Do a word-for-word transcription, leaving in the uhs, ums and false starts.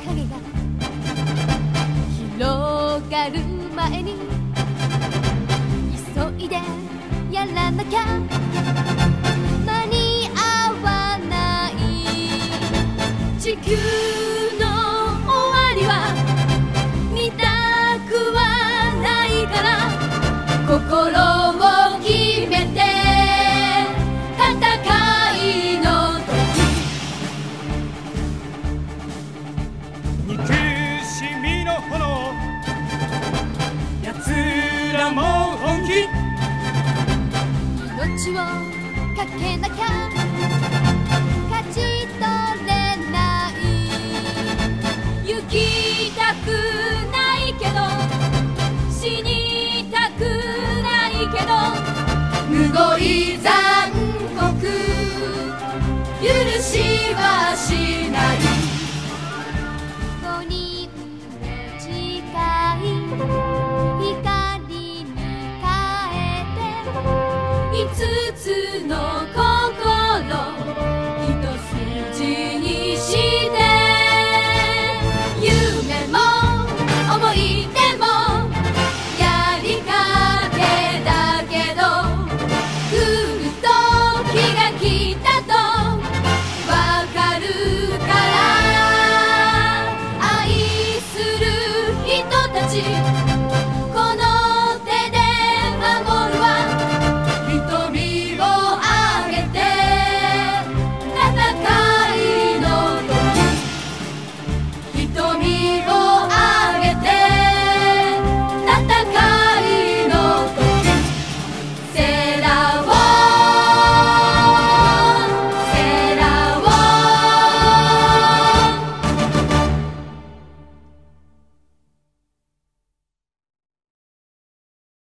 影が広がる前に急いでやらなきゃ間に合わない地球の終わりは見たくはないから心を決めて戦いの時憎しみの炎奴らも本気命をかけなきゃ勝ち取れない行きたくないけど死にたくないけどむごい残酷許しはしない